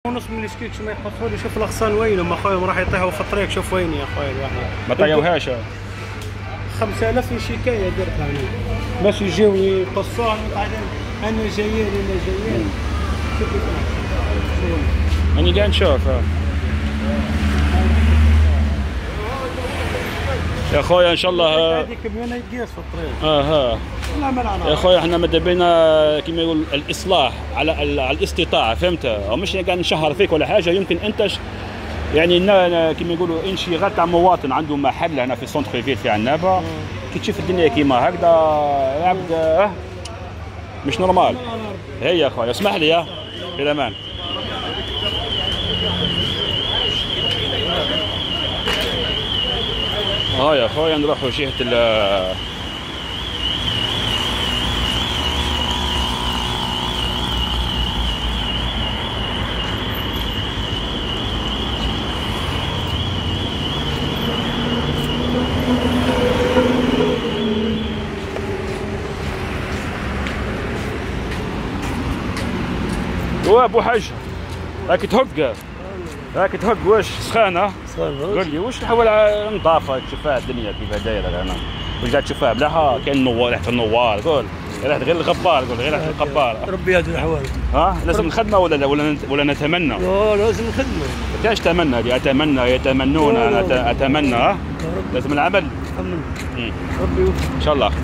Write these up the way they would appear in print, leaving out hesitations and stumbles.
ونص من السكيتش ما يحطوا لي. شوف الاغصان وينهم اخويا، راح يطيحوا في الطريق. شوف وين يا اخويا الواحد ما طيوهاش. 5000 شكايه درتها انا باش يجيو يقصوها وبعدين انا جايين. شوف أنا قاعد نشوف. يا خويا ان شاء الله هذيك بين يقيس في الطريق. يا خويا احنا ماذا بينا كما يقول الاصلاح على الاستطاعه، فهمت؟ مش قاعد نشهر فيك ولا حاجه. يمكن انت يعني كما يقولوا انشغال تاع مواطن عنده محل هنا في سونتر فيل في عنابه، كي تشوف الدنيا كيما هكذا عبد مش نورمال. هي يا خويا اسمح لي يا في الامان. يا خويا نروحوا جهة ابو حج راك تهق واش سخانه؟ قول لي واش نحاول نظافه تشوفها الدنيا كيف دايره هنا، واش قاعد تشوفها ملاحه؟ كاين النوار، ريحه النوار، قول ريحه غير الغبار، قول غير ريحه الغبار. ربي هذه الاحوال. لازم نخدمه ولا نتمنى؟ لازم نخدمه. ما كاينش تمنى، هذه اتمنى يتمنون، انا اتمنى. لازم العمل. ربي يوفقك ان شاء الله.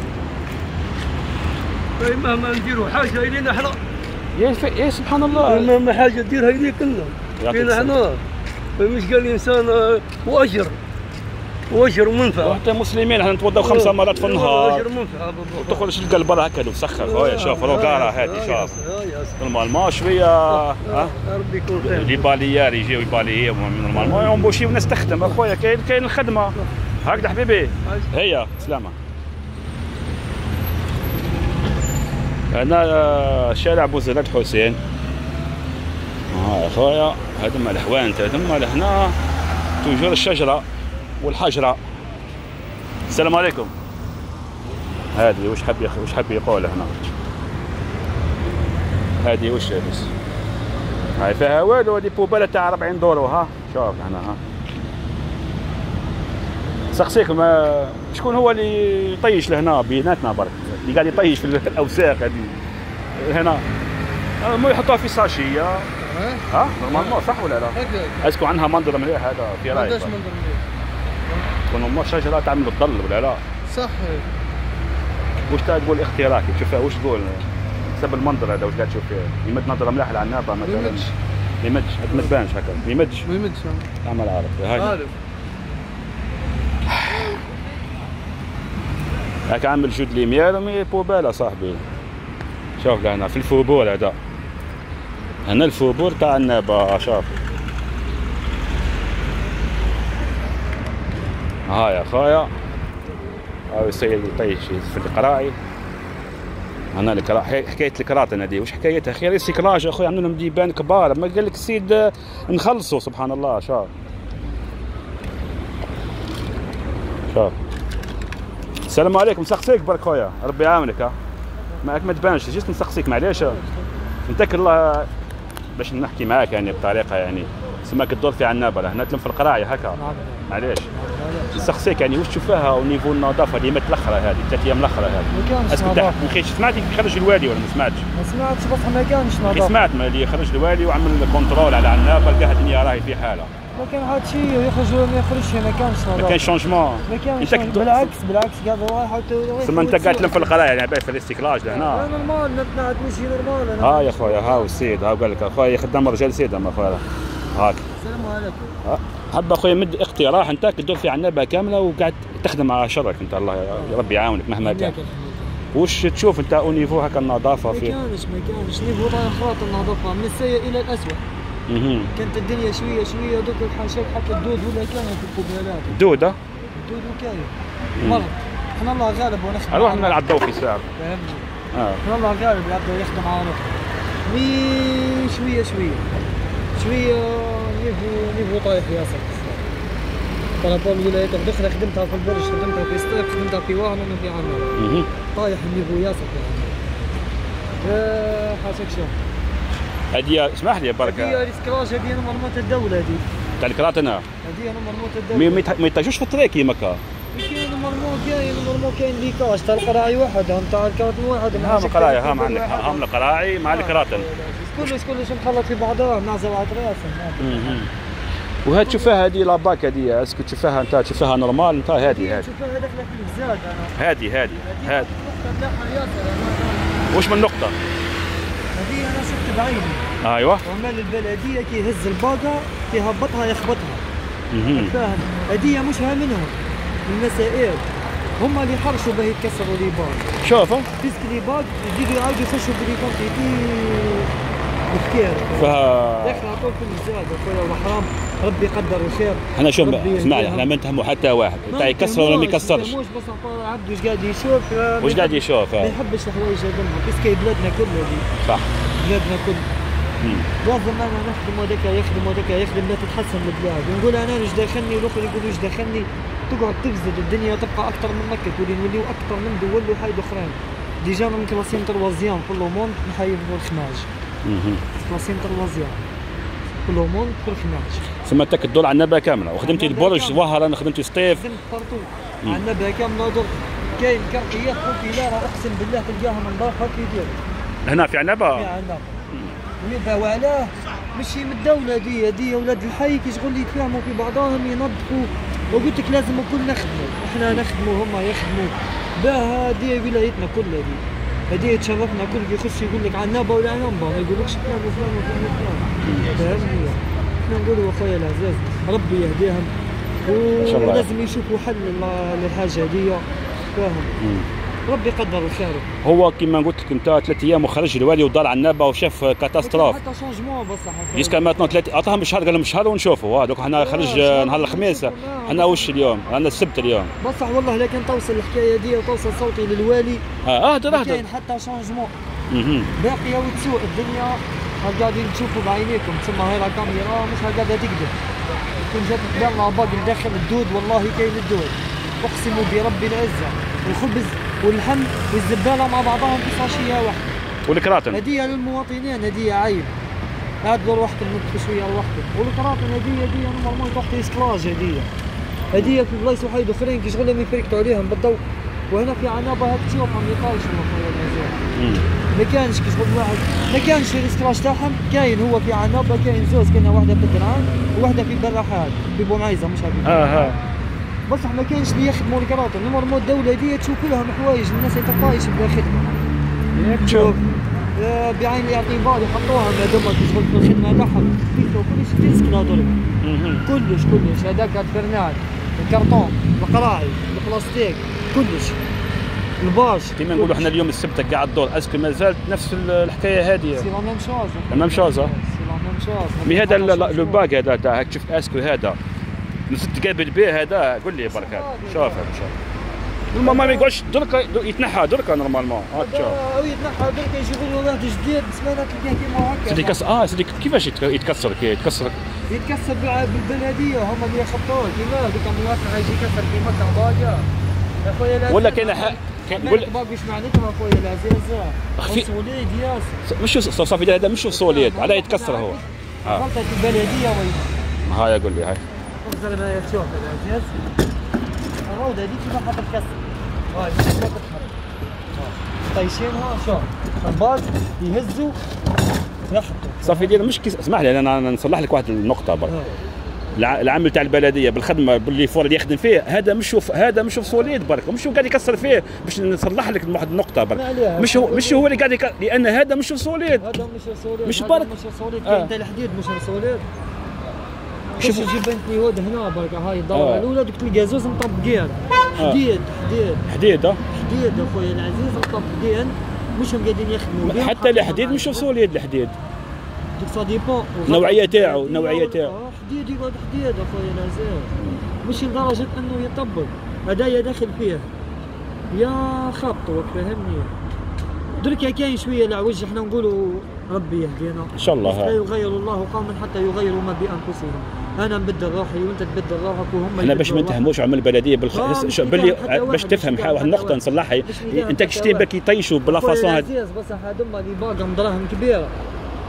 مهما نديروا حاجه الينا احنا يا سبحان الله، مهما حاجه ديرها اليك كلنا احنا. مش قال الانسان واجر ومنفعه. وحتى مسلمين احنا نتوضاو 5 مرات في النهار. واجر ومنفعه بالضبط. وتخرج تلقى البر هكا وسخر. خويا شوف روكاره هذه، شوف نورمالمون شويه. ربي يكون خير. لي باليار يجيو يباليو نورمالمون يمبوشيو ناس تخدم. اخويا كاين الخدمه هكذا حبيبي. هيا سلامه. هنا شارع بوزيلات حسين. يا خويا هذوما الحوانت، هذوما لهنا توجور الشجره والحجره. السلام عليكم. هذه وش حب يقول هنا؟ هذه وش بس؟ هاي فيها والو، هذه بوباله تاع 40 دورو. شوف هنا سقسيكم شكون هو اللي يطيش لهنا بيناتنا برك، اللي قاعد يطيش في الاوساخ هذه هنا؟ ما يحطوها في ساشيه. نورمالمون صح ولا لا؟ اسكو عندها منظر مليح هذا في رايك؟ ما عندهاش منظر مليح. تكون شجره تعمل الظل ولا لا؟ صح. واش تقول اختراعك؟ تشوفها واش تقول؟ حسب المنظر هذا واش قاعد تشوف فيه؟ يمد نظره مليح على العنابه مثلا؟ ما يمدش ما تبانش هكا. ما يمدش تعمل عارف. هاك عامل جود ليميال ومي بوباله صاحبي. شوف هنا في الفوبور هذا، هنا الفوبور تاع النابه. شوف يا خويا هاو السيد يطيش في القراعي. هنا حكايه الكراطن هذه واش حكايتها؟ خير ريسيكلاج اخويا، عملوا لهم ديبان كبار. ما قال لك السيد نخلصوا سبحان الله. شوف السلام عليكم. نسقسيك برك خويا، ربي يعاونك. ما تبانش، جيت نسقسيك معليش نتذكر الله باش نحكي معاك يعني بطريقه يعني سماك تدور في عنابه هنا تلم في القرايه هكا. معليش نسقسيك يعني واش تشوفها ونيفو النظافه اللي مات الاخره هذه 3 ايام الاخره هذه؟ ما كانش نظافه. سمعت خرج الوالي ولا ما سمعتش؟ ما سمعتش بصح ما كانش نظافه. سمعت اللي خرج الوالي وعمل كونترول على عنابه لقاها الدنيا راهي في حاله. ما كان حد شيء يخرج ولا ما يخرجش. ما كانش نظافه. ما كانش شونجمون. ما كانش بالعكس قاعد رايح. ثم انت قاعد تلم في القرايه يعني باين في الاستيكلاج لهنا. نورمال نبنى تمشي نورمال. يا خويا هاو السيد قال لك اخويا خدام رجال سيد اما خويا هاك. السلام عليكم. حب اخويا مد اقتراح انت تدور في عنابه كامله وقاعد تخدم على شرك انت. الله يا ربي يعاونك مهما كان. واش تشوف انت او نيفو هكا النظافه فيه؟ ما كانش نيفو طايح خلاط النظافه من السيء الى الاسوء. كانت الدنيا شويه دوك الحاشات حتى الدود ولا كانوا في القبالات. الدود وكاين مرض. احنا الله غالب ونخدم. نروح نلعب ضو في ساعه. فهمني. احنا الله غالب يبدا يخدم على نخدم. شويه نيفو طايح ياسر. طلبوا الولايات الدخله خدمتها في البرج، خدمتها في ستاك، خدمتها في وهران وفي عنابه. طايح النيفو ياسر يعني. حاشاك شوف. هذه اسمح لي برك. هذه السكراج، هذه مرموت الدوله هذه تاع الكراتنه. هذه مرموت الدوله. ما يطيشوش في الطريق كيما هكا. كاين مرموت كاين ليكاج تاع القراعي واحد، تاع الكراتن واحد. هام القراعي هام عندك، هام القراعي مع الكراتن. كلش مخلط في بعضها مع زرعه راسا. وهاد تشوفها هذه لاباك هذه، اسكو تشوفها انت تشوفها نورمال انت؟ هذه تشوفها داخله في الزاد انا. هذه واش من نقطة؟ هذه انا شفت بعيني. ايوه. عمال البلدية كي يهز الباقة كيهبطها يخبطها. فاهم؟ هذه مش منهم المسائل، هم اللي حرشوا باه يتكسروا لي باق. شوف فيسك لي باق يجيو يعاودوا يخشوا بلي كونتيتي بخير. داخل على طول كل الزاد اخويا وحرام، ربي يقدر الخير. احنا شوف اسمعني، احنا ما نتهموا حتى واحد، انت يكسر ولا ما يكسرش. مش بس عبد واش قاعد يشوف. واش قاعد يشوف؟ ما يحبش الحوايج هذوما، باسكو بلادنا كلها دي. صح. بلادنا كلها. لازم انا نخدم وهذاك يخدم وهذاك يخدم، لا تتحسن البلاد. ونقول انا واش داخلني والاخر يقول واش داخلني، تقعد تفزد الدنيا تبقى اكثر من مكه، تولي نوليو اكثر من دول وحايد اخرين. ديجا من كلاسين تروازيان كل موند نحيدوا الخماج. كلاسين تروازيان كل موند كل خماج. ثم انت كدور على النبه كامله، وخدمتي البرج ظهر، انا خدمتي سطيف. خدمت بارتو على النبه كامله درت. كاين كرقيات بوبيلار اقسم بالله تلقاها من ضافها كي يدير. هنا في عنبه؟ في عنبه. ويبقى وعلاه ماشي من الدوله دي ولاد الحي كي شغل يتفاهموا في بعضهم ينظفوا. وقلت لك لازم الكل نخدموا، احنا نخدموا هما يخدموا. باه هذه ولايتنا كلها دي، هذه تشرفنا كل يخش يقول لك عنابه ولا عنبه، ما يقولكش فلان وفلان وفلان. فهمني؟ احنا نقولوا اخويا العزاز ربي يهديهم ولازم يشوفوا حل للحاجه هذه. فاهم؟ ربي يقدر الخير. هو كما قلت لك انت 3 ايام وخرج الوالي ودار على النبه وشاف كاتاستروف. حتى شونجمون بصح. جيسكا ماتنون 3 عطاهم شهر، قال لهم شهر ونشوفوا. دوك حنا خرج نهار الخميس، حنا واش اليوم؟ عندنا السبت اليوم. بصح والله لكن توصل الحكايه دي وتوصل صوتي للوالي. هذا ما كاين حتى شونجمون. باقيه وتسوء الدنيا. قاعدين تشوفوا بعينيكم، تسمى هاي الكاميرا مش قاعده تكذب. كون جات تبان باقي داخل الدود، والله كاين الدود. اقسم برب العزه. الخبز واللحم والزباله مع بعضهم في صاشيه واحده. والكراتن هديه للمواطنين، هديه عيب. هادوا لوحدكم نطفوا شويه لوحدكم. والكراتن هديه انا مرمون تحت اسكلاج هديه في بلايص وحيد اخرين كي شغلهم يفركتوا عليهم بالضوء. وهنا في عنابه هاك تشوفهم يطايشوا ما كانش كي شغل واحد ما كانش الاسكلاج تاعهم. كاين هو في عنابه كاين زوز، كاينه واحده في الدرعان وواحده في براحات في بومعيزه مش هذيك. بصح ما كاينش اللي يخدموا الكراتن. المرمى الدوله دي تشوف لهم حوايج الناس يتطايش بلا خدمه. تشوف بعين الاعتبار يحطوها هذوما كي شغل في الخدمه تاعهم كيفو كلش تسكن درك. كلش هذاك الفرنات الكرتون القراعي البلاستيك كلش الباش. كيما نقولوا احنا اليوم السبت قاعد الدور، اسكو ما زالت نفس الحكايه هذه؟ سي لا ميم شوز. مي هذا لو باك هذا تاع شفت اسكو هذا تقابل به هذا قول لي برك هذا شوف ما يقعدش درك يتنحى درك نورمالمون. تشوف يتنحى درك يجيبوا له واحد جديد سمانه تلقاه كيما هكا. سيدي كسر سيدي كيفاش يتكسر؟ يتكسر بالبلديه هم اللي يخطوه كيما هذوك المواطن يجي يكسر في مكه باقه يا خويا. ولا كاين نقول لك باقي واش معناتها اخويا العزيز؟ صوليد ياسر مش صافي هذا مش صوليد علاه يتكسر هو. غلطه البلديه وين هاي قول لي هاي انظر ما تشوف العزيز الروضه هذيك كيما حاط الكسر. هاي ما تتحرك طايشينها. شوف الباص يهزوا يحطوا صافي ديال مش اسمح لي انا نصلح لك واحد النقطه برك. العامل تاع البلديه بالخدمه باللي فور اللي يخدم فيه هذا مش صوليد برك، مش هو قاعد يكسر فيه. باش نصلح لك واحد النقطه برك، مش هو اللي قاعد لان هذا مش صوليد. هذا مش صوليد مش برك مش صوليد. كاين تاع الحديد مش صوليد. شوف جيب انت يهود هنا برك هاي الدوره الاولى دوك تلقى زوز مطبقين حديد حديد اخويا العزيز مطبقين مش هم قاعدين يخدموا. حتى الحديد مش صوليد. الحديد دوك سا ديبون النوعيه تاعو حديد يقعد حديد اخويا العزيز مش لدرجه انه يطبق. هدايا داخل فيه يا خبطوا فهمني. دركا كاين شويه العوج احنا نقولوا ربي يهدينا ان شاء الله. لا يغير الله قوما حتى يغيروا ما بانفسهم. انا نبدل روحي وانت تبدل روحك وهم. انا باش ما نتهموش عمل البلديه باللي باش تفهم واحد النقطه نصلحها. انت كشتي باك يطيشوا بلا فاصون. بصح هذوما اللي باقهم دراهم كبيره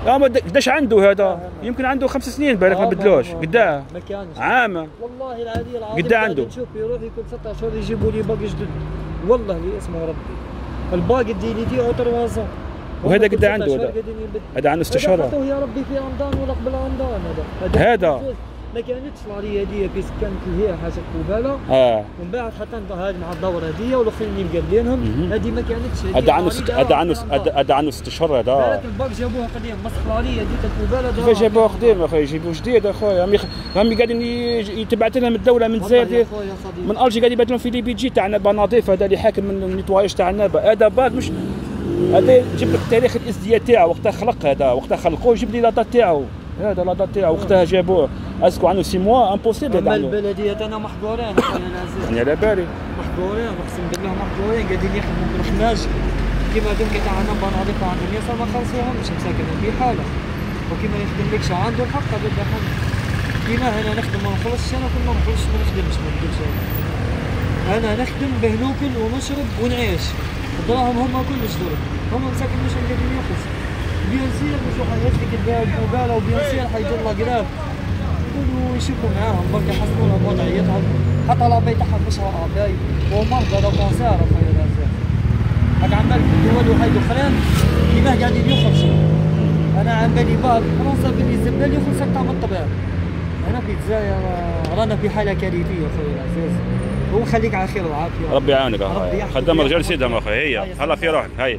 ما قداش عنده هذا؟ يمكن عنده 5 سنين بالك ما بدلوش. قداه؟ ما كانش عام. والله العلي العظيم. قداه عنده؟ نشوف يروح يكون 6 اشهر يجيبوا لي باقي جدد، والله اللي اسمه ربي الباقي دي اوتروازون. وهذا قداه عنده؟ هذا عنده 6 اشهر. هذا يا ربي في رمضان ولا قبل رمضان هذا ما كانتش العريه هذه بيس كانت هي حاجه قباله. ومن بعد حتى هذه مع الدوره هذه والاخرين مقلينهم هذه ما كانتش. هذا عنده 6 اشهر هذا. بالك الباك جابوها قديم بس العريه هذيك القباله. كيفاش جابوها قديم اخويا؟ يجيبوا جديد اخويا. هم قاعدين يتبعت لهم الدوله من زايد من الجي قاعد يبعث لهم في لي بي جي تاع نبا نظيف. هذا اللي حاكم من النيتواياج تاع النبا. هذا باك مش هذا يجيب لك تاريخ الازدياد تاعو وقتها خلق. هذا وقتها خلقوه يجيب لي لاطات تاعو. هذا لاطات تاعو وقتها جابوه. اسكو عنده 6 موا امبوسيبل. اما البلديات انا محظورين اخويا العزيز. يعني على بالي محظورين اقسم بالله محظورين قاعدين يخدموا بالخماج كيما هذوك تاع نبا نظيفه عندهم ياسر ما خلصوهمش مساكنين في حاله. وكيما يخدم لك شو عنده الحق هذا حل. كيما انا نخدم ما نخلصش انا كل ما نخلصش ما نخدمش ما نقولش انا نخدم به ناكل ونشرب ونعيش. الدراهم هما كلش ضرب هما مساكن مش قاعدين يخلصوا. بيان سير مش حيهز لك القباله وبيان سير حيجي الله قراب كلوا يشوفوا معاهم برك يحسنوا لهم وضعيتهم. حتى العباية تاعهم مش عباية ومرضى لو كونسير اخويا العزيز. هاك عمال في الدول وحيد اخرين كيما قاعدين يخرجوا. انا عن بالي فرنسا باللي الزبال يخرج اكثر من الطبيعة. هنا في الجزائر رانا في حالة كارثية اخويا العزيز. وخليك على خير وعافية. ربي يعاونك اخويا. خدام رجال سيدهم اخويا. هي هلا في روحك. هاي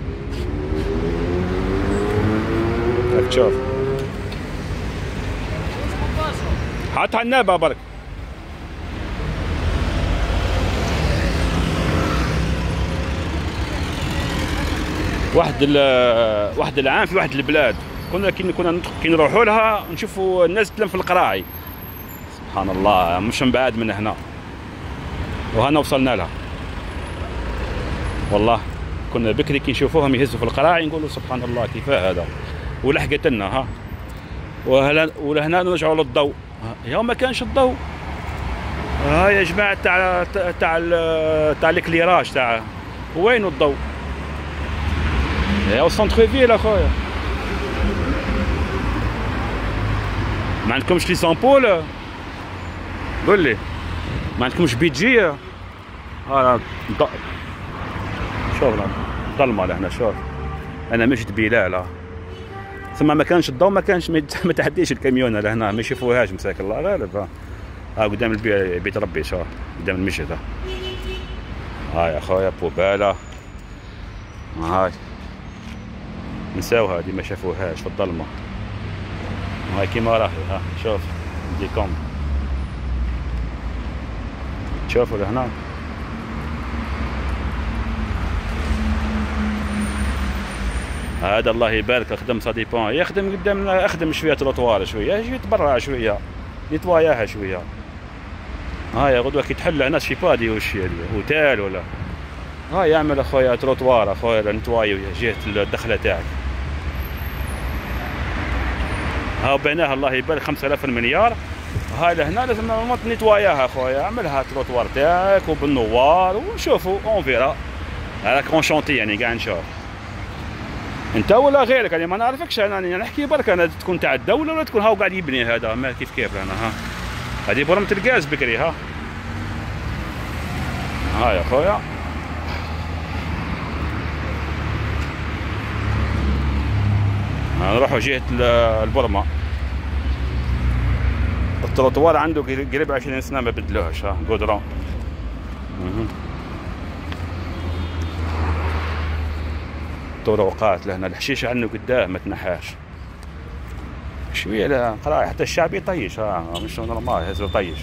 راك تشوف حط على النابه برك. واحد العام في واحد البلاد كنا كي نروحوا لها نشوفوا الناس تلم في القراعي. سبحان الله مش من بعاد من هنا وهنا وصلنا لها. والله كنا بكري كي نشوفوهم يهزوا في القراعي نقولوا سبحان الله كيفاه هذا. ولحقت لنا ها ولهنا نرجعوا للضوء. يا ما كانش الضوء. ها يا جماعه تاع الكليراج تاع وين الضوء؟ يا سونتر فيل اخويا. ما عندكمش لي سامبول؟ قول لي ما عندكمش بيجي؟ شوف ظلمه لهنا. شوف انا مشيت بلال ثم ما كانش الضوء ما كانش ما تعديش الكاميون لهنا ما يشوفوهاش مساك الله غالب. قدام بيت ربي. شوف قدام المسجد. هاي اخويا بوباله. هاي نساوها هذه ما شافوهاش في الظلمه. هاي كيما راهي. ها شوف ديكم تشوفوا لهنا. هذا الله يبارك خدم سا ديبون يخدم قدامنا. اخدم شويه تروطوار شويه يجي يتبرع شويه نيتواياها شويه. هاي غدوه كي تحل هنا شي بادي وش اوتيل ولا هاي يعمل اخويا تروطوار اخويا نتوايا جهه الدخله تاعك. ها بناها الله يبارك 5000 مليار. هاي لهنا لازم نتواياها اخويا. اعملها تروطوار تاعك وبالنوار ونشوفوا اون فيرا. هذاك اون شونتي يعني قاعد نشوف. انت ولا غيرك انا ما نعرفكش. انا نحكي برك انا تكون تاع الدوله ولا تكون هاو قاعد يبني هذا ما كيف انا. ها هذه برمة الغاز بكري. ها يا خويا نروحوا جهه البرمه. التروطوار عنده قريب 20 سنه ما بدلوهش. ها قدران. طرقات لهنا الحشيش عنه قدام ما تنحاش شويه. لا قراي حتى الشعب يطيش. مش نورمال هذا يطيش.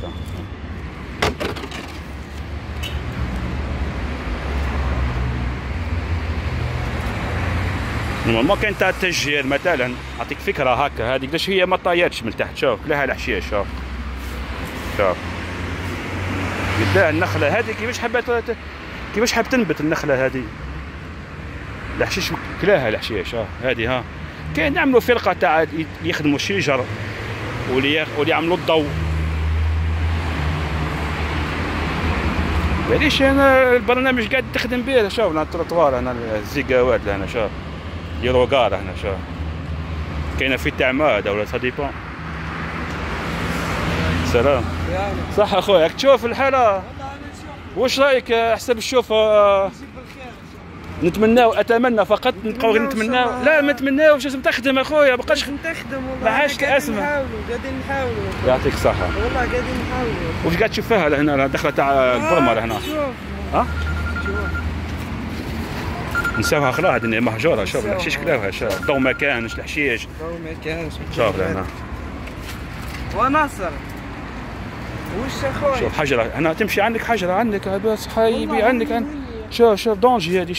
نورمال كاين تاع التشجير مثلا. نعطيك فكره هكا هذيك قداش هي ما طايتش من تحت. شوف لها الحشيش. شوف قداه النخله هذه كيفاش حاب تنبت النخله هذه. الحشيش كلاها الحشيش. هذه ها كاين يعملوا فرقه تاع يخدموا الشجر واللي يعملوا الضوء. علاش انا البرنامج قاعد تخدم به. شوف التروطوار هنا الزيكاوات هنا. شوف يروقار هنا. شوف كاينه في التعماد ولا سا ديبون. سلام. صح اخويا، تشوف الحاله واش رايك؟ حسب الشوف نتمناو، اتمنى فقط نبقاو غير نتمناو. لا ما نتمناوش، لازم تخدم اخويا، بقاش نخدم والله. ما عادش اسمع. قاعدين نحاولوا. يعطيك الصحة. والله قاعدين نحاولوا. واش قاعد تشوف فيها لهنا دخلة تاع البرمة لهنا؟ شوف. ها؟ شوف. نساوها خلاها هذه مهجورة. شوف الحشيش كلاوها، شوف الضو ما كانش، الحشيش الضو ما كانش. شوف لهنا. ونصر وش اخويا؟ شوف حجرة هنا تمشي، عندك حجرة، عندك بس حبيبي، عندك شوف دونجي هذه.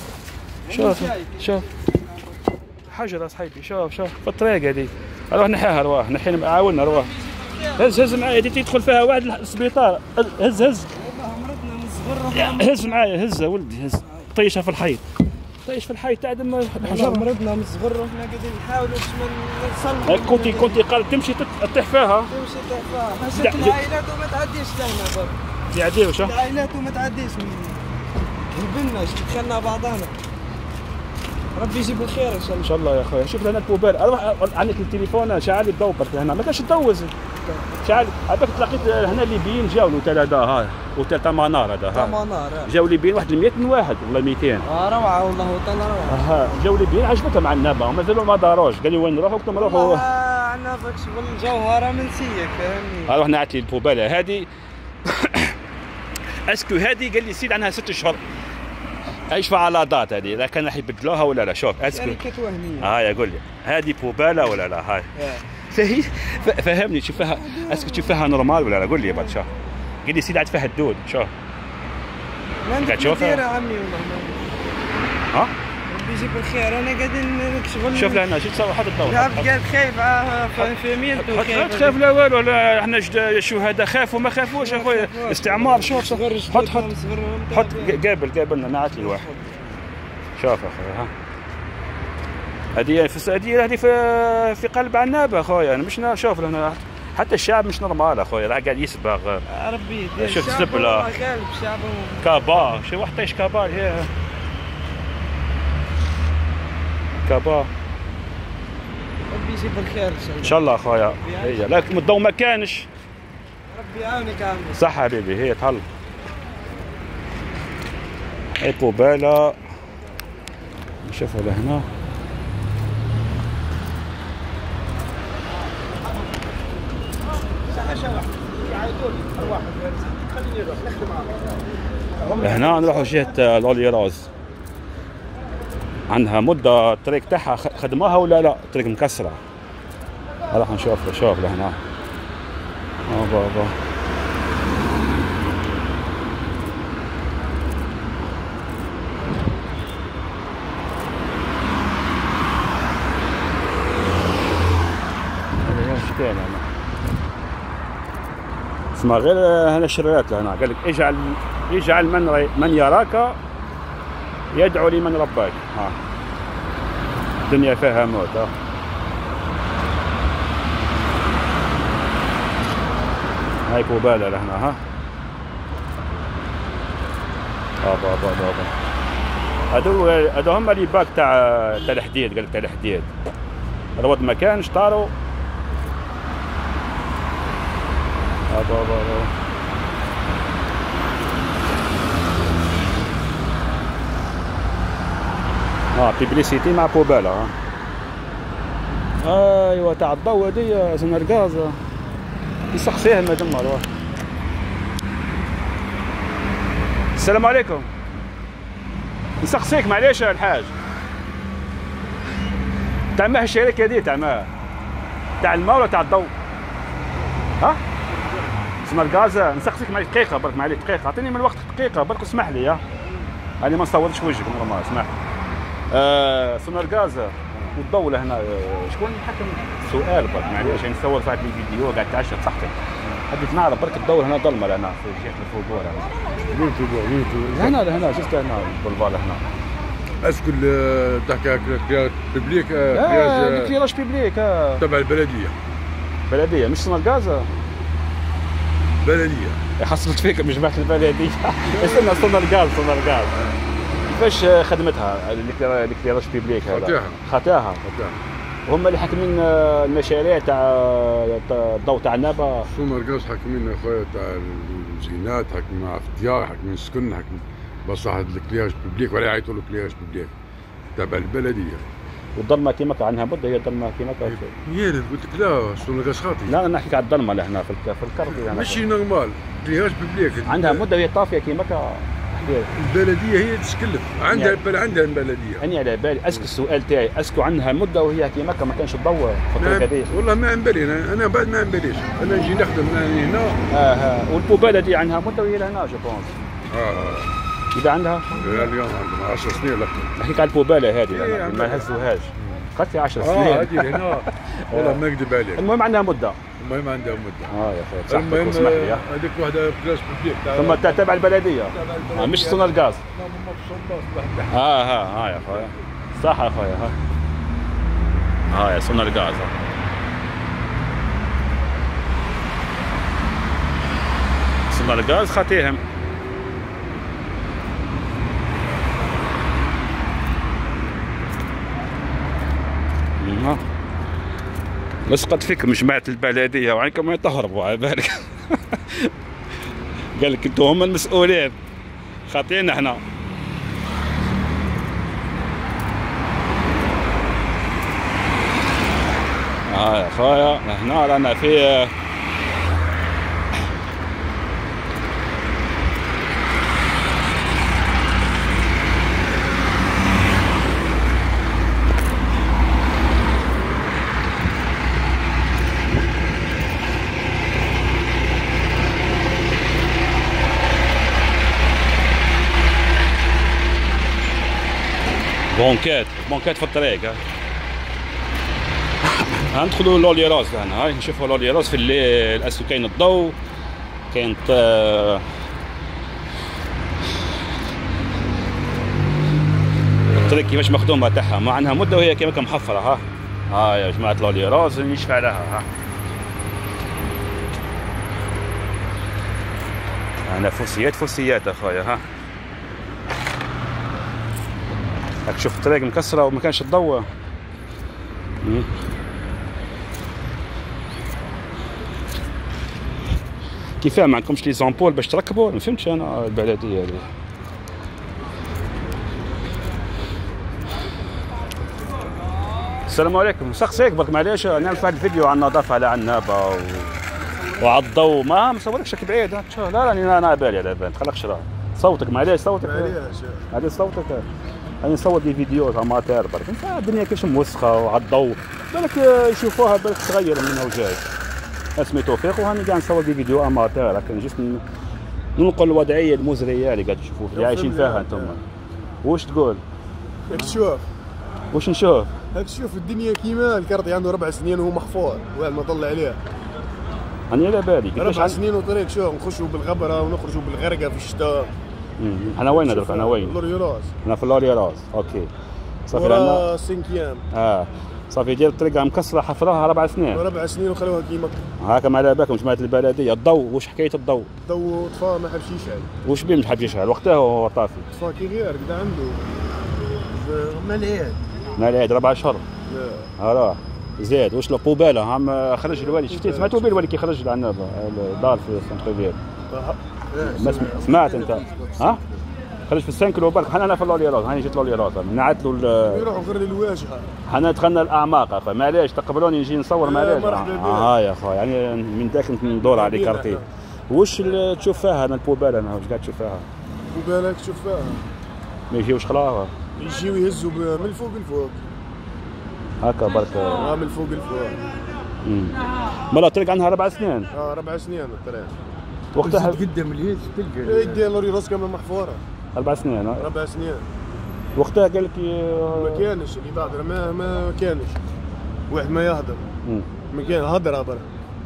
شوف حجرة صحيبي. شوف في الطريق هذه. روح نحيها، روح نحي، عاوننا روح. هز معايا، تدخل فيها واحد السبيطار. هز والله مرضنا من صغر. هز معايا، هز ولدي، هز. طيشها في الحيط، تعدم والله مرضنا من صغر، وحنا قاعدين نحاولوا باش ما نصلوا. كنتي قال تمشي تطيح فيها. حاجات العائلات وما تعديش لهنا برك. يعديو شو؟ العائلات وما تعديش البنا دخلنا بعضنا. ربي يجيب الخير ان شاء الله. ان شاء الله يا اخويا. شوف لنا البوبال، اروح عندك التليفون شعل الضوء برك هنا، ما كانش تدوز. شعل عباك تلاقيت هنا ليبيين جاوا الاوتيل هذا، ها اوتيل تاع منار هذا، ها جاوا ليبيين واحد 100 واحد ولا 200. روعه والله، اوتيل روعه. جاوا ليبيين عجبتهم مع النبه، ومازالوا ما داروش، قالوا وين نروحوا؟ قلت لهم نروحوا عندنا ضاك شغل جوهره منسيه، فهمني. روح نعت لي البوباله هذه. اسكو هذه قال لي سيد عنها 6 اشهر. ايش فعالات هذه؟ اذا كان راح يبدلوها ولا لا؟ شوف اسكو شركه وهميه. يقول لي هذه بوباله ولا لا؟ هاي فهي فهمني، تشوفها اسكو تشوفها نورمال ولا لا؟ قول لي بعد. شوف قال لي سيد عاد فيها الدود. شوف قاعد تشوفها يا عمي والله. ها ربي يجيب الخير. انا قاعدين نشغل. شوف لهنا شو تسوي؟ حط الضوء. قاعد خايف في ميلته. خايف لا والو، لا احنا شهداء خافوا ما خافوش اخويا. استعمار. شوف حط قابلنا نعت لي الواحد. شوف اخويا، ها هذه في قلب عنابه اخويا. انا مش شوف لهنا حتى الشعب مش نورمال اخويا، راح قاعد يسبغ. ربي شوف السبله غالب الشعب. كابا شي واحد طيش كابا هي كابا. ربي يجيب الخير ان شاء الله اخويا. هي لكن الضوء ما كانش. ربي يعاونك عمي. صح حبيبي. هي تهل هي بوباله. نشوفها لهنا. هنا نروحوا جهة لوليراز. عندها مدة الطريق تاعها خدموها ولا لا؟ الطريق مكسرة. راح نشوف. شوف لهنا. بابا هذا هنا اسمها غير هنا الشريات لهنا. قال لك اجعل من يراك يدعو لمن رباك. الدنيا فيها موت. هاي بوباله لهنا. بابا هادو هما لي باك تاع الحديد. قال لك تاع الحديد رواد ما كانش طاروا. بيبليسيتي مع بوباله. ايوا تاع الضو هذيا زنرقازه. نسقسيها ما دمر. السلام عليكم. نسقسيك معليش يا الحاج، تاع ماه الشركه هذه تاع الماء ولا تاع الضوء؟ زنرقازه. نسقسيك معليش دقيقه برك، معليش دقيقه، اعطيني من وقتك دقيقه برك اسمح لي. انا ما نصورش وجهك نورمال، اسمح لي. زنرقازه والضوء لهنا شكون يحكم؟ سؤال برك معليش، يعني نصور فيها فيديو قاعد تعشى بصحتك. حبيت نعرف برك الضوء هنا ظلمه لهنا في جهه الفوتبول. هنا شفت هنا البولفار هنا. اسكو تحكي ببليك؟ كيراج ببليك تبع البلديه. بلديه مش زنرقازه. بلديه. حصلت فيك مش جماعه البلديه. استنى زنرقاز. كيفاش خدمتها الكليراج بيبليك هذا؟ خطاها. وهم اللي حاكمين المشاريع تاع الضوء تاع النابه. سونا القاص حاكمين اخويا تاع الزينات، حاكمين في الديار، حاكمين السكن، حاكمين بصح الكلياج بوبليك ولا يعيطوا له كلياج بوبليك تبع البلديه. والظلمه كيما عنها مده، هي الظلمه كيما هي اللي قلت لك لا سونا القاص خاطي. لا انا نحكي على الظلمه اللي احنا في الكربي. ماشي نورمال كلياج بوبليك عندها مده وهي طافيه كيما البلديه هي تتكلف عندها يعني عندها البلديه. اني على بالي اسكو السؤال تاعي اسكو عندها مده وهي كيما ما كانش تضوى الفتره هذه. والله ما عن بالي انا بعد ما عن باليش، انا نجي نخدم هنا. والبوباله دي عندها مده وهي لهنا جو بونس. اذا عندها اليوم عندنا 10 سنين ولا اكثر. نحكي على البوباله هذه ما هزوهاش قلت لي 10 سنين. هذه هنا والله ما نكذب عليك. المهم عندها مده. المهم عندها مده. يا اخي صحتك واسمح لي. هذيك واحده كلاس بوبليك ثم تابع البلديه مش سونا الغاز. يا خويا صح يا خويا. يا سونا الغاز. سونا الغاز خاطيهم. لصقت فيكم جماعة البلدية وعينكم ما تهربوا على بالك. قال لك انتم هم المسؤولين خاطينا احنا. يا خويا هنا رانا في بونكات في الطريق. ندخلوا لوليراز هنا. هاي نشوفوا لوليراز في الليل اسكو كاين الضوء كاين الطريق كيفاش مخدومه تاعها ما عندها مده وهي كيما محفره. يا جماعه لوليراز يشفع لها. انا فوسيات اخويا. راك تشوف الطريق مكسره وما كانش الضوء. كيفاه ما عندكمش لي زامبول باش تركبوا؟ ما فهمتش انا البلديه هذه. السلام عليكم. سقسيك برك معليش نعمل في هذا الفيديو على النظافه على النابه وعلى الضوء. ما مصوركش بعيد. لا راني انا على بالي على بالي. خليك شرا صوتك معليش صوتك معليش صوتك. راني نصور دي فيديوهات اماتير برك. الدنيا كاش موسخه وعلى الضوء بالك يشوفوها بالك تغير منها وجاي. اسمي توفيق وهاني قاعد نصور دي فيديو اماتير لكن جست ننقل الوضعيه المزريه اللي قاعد تشوفوا اللي عايشين فيها انتم. واش تقول؟ هاك شوف واش نشوف؟ هاك شوف الدنيا كيما الكرطي عنده 4 سنين وهو محفور واحد ما طلع عليه. راني على بالي 4 سنين وطريق شوف نخشوا بالغبره ونخرجوا بالغرقه في الشتاء. انا وين درك؟ انا وين؟ لوريراس. انا في لوريراس. اوكي صافي لنا 5 ايام. صافي ديال الطريق مكسره حفراها 4 سنين. 4 سنين وخلوها كيما هاكا على بالكم جماعه البلديه. الضوء واش حكايه الضوء؟ الضوء طفى ما حبش يشعل. واش بيه ما حبش يشعل وقتها وهو طافي؟ طفى كي غير كدا عنده مالعيد 4 اشهر. لا راه زاد واش البوباله عم خرج الوالي شفتي سمعتوا بيه الوالي كي خرج العنابه الدار في سانترفيل. سمعت انت؟ خرج في 5 كيلو برك. انا في لوليراز هاني جيت لوليراز نعت له يروحوا غير للواجهه. حنا دخلنا الاعماق اخويا معليش تقبلوني نجي نصور معليش. يا خويا يعني من ذاك ندور على كارتي. واش تشوف فيها انا البوباله انا واش قاعد تشوف فيها؟ البوباله تشوف فيها ما يجيوش خلاها يجيو يهزوا من الفوق لفوق هكا برك. من الفوق لفوق. مالا الطريق عندها 4 سنين. 4 سنين الطريق. وقتها قدام اليد تلقى يدي لوريراس كامله محفوره. 4 سنين. 4 سنين. وقتها قال لك ما كانش اللي بعد ما كانش واحد ما يهضر. ما كان هضر برا.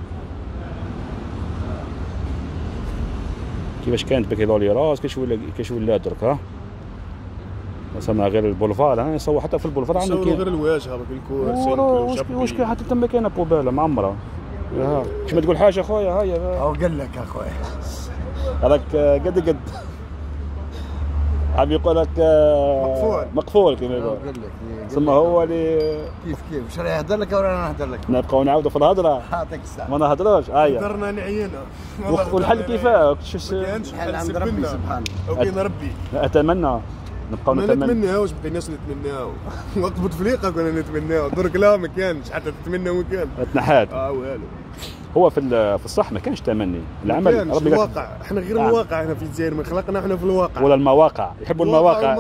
كيفاش كانت بك لوليراس كيش ولا درك مثلا غير البولفار نصور حتى في البولفار عندنا نصوروا غير الواجهه بك الكور واش كاين حتى تما كاينه بوباله معمره. كيما تقول حاجه اخويا هيا او قال لك اخويا هذاك قد عم يقول لك مقفول كما يقول. ثم هو اللي كيف واش راه يهدر لك ولا انا نهدر لك؟ نبقاو نعاودوا في الهضره. يعطيك الصحة. ما نهضروش. درنا نعينا. والحل كيفاه؟ الحل عند ربي سبحانه. وكاين ربي. اتمنى نبقاو ما نتمنى. نتمناوش بقيناش نتمناو. وقت بوتفليقه كنا نتمناو درك لا ما كانش حتى تتمنى ما كان. تنحات. والو. هو في الصح ما كانش تمني العمل ربي الواقع احنا غير الواقع هنا في الجزائر من خلقنا احنا في الواقع ولا المواقع يحبوا المواقع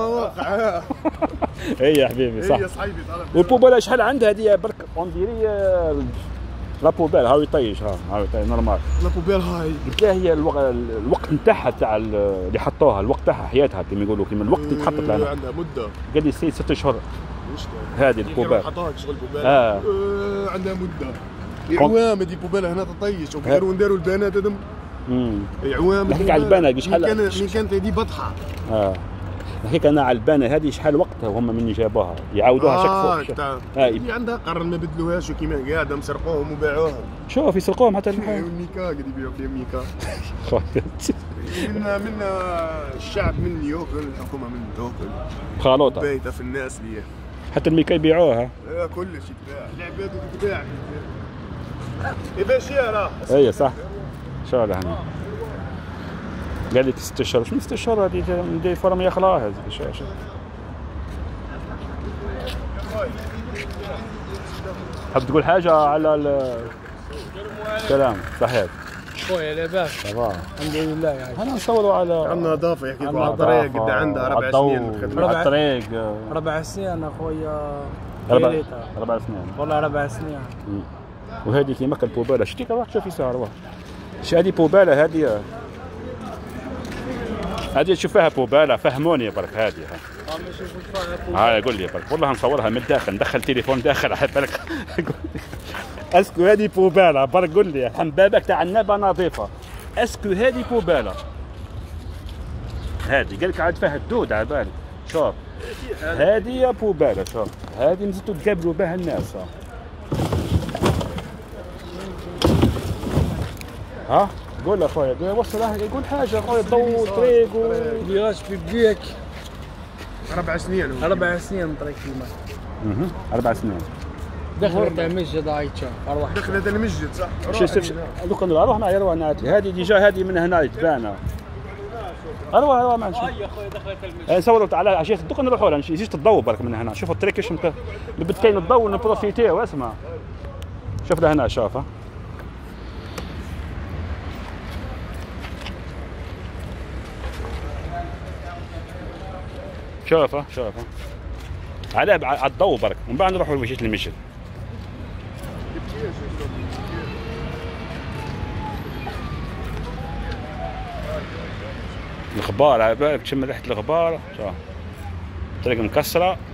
هي يا حبيبي صح هي صحيبي والبوبال شحال عندها هذه برك اون لا بوبال هاو يطيش هاو يطيش نورمال لا بوبال هاي قلت لها هي الوقت نتاعها تاع اللي حطوها الوقت تاعها حياتها كما يقولوا كما الوقت اللي تحطت لها عندها مده قال لي 6 اشهر هذه البوبال حطوها شغل بوبال عندها مده عوام هذه بوبال هنا تطيش وكانوا نديروا البنات هذم عوام نحكيك على البنات شحال من كانت هذه بطحه نحكيك انا على البانه هذه شحال وقتها وهم من جابوها يعاودوها شك فوق اللي عندها قرن ما بدلوهاش وكيما قاعده مسرقوهم وباعوهم شوف يسرقوهم حتى الحال ميكا قاعد يبيعوا فيها ميكا منا الشعب من ياكل الحكومه من تاكل خالوطه بايته في الناس ليه حتى الميكا يبيعوها كل شيء يتباع العباد تتباع يبيع شي راه اي صح شو هذا هنا قال لك 6 اشهر شنو 6 اشهر هذه ندير فرم يخلاها هذه شو حاب تقول حاجه على الكلام صحيح خويا لاباس صباح الحمد لله يعني انا نصوروا على عندنا اضافه يحكي على الطريق قد عندها 4 سنين على الطريق 4 سنين اخويا 4 سنين والله 4 سنين وهذه كيما البوباله شتي روح شوفي سهر روح شو هذه بوباله هذه تشوف فيها بوباله فهموني برك هذه هاي قول لي برك والله نصورها من الداخل ندخل تليفون داخل على بالك اسكو هذه بوباله برك قول لي حنبابك تاع النبه نظيفه اسكو هذه بوباله هذه قال لك عاد فيها الدود على بالك شوف هذه بوباله شوف هذه نزيدو تقابلوا بها الناس ها قول اخويا وصل يقول حاجه اخويا ضو طريق فيراج بيبيك 4 سنين 4 سنين طريق كيما 4 سنين دخلت المسجد عايشه اروح دخلت المسجد صح دوك نروح معايا روح نعطي هذه ديجا هذه من هنا تبان اروح ما نشوف يا اخويا دخلت المسجد نصوروا على عشيه دوك نروحوا لها نجي الضو برك من هنا شوفوا الطريق كيش اللي كاين الضو نبروفيتيو اسمع شوف لهنا شوف شوف على الضوء برك ومن بعد نروحوا لوجهة المسجد الغبار على بالك تشم ريحة الغبار شوف الطريق مكسرة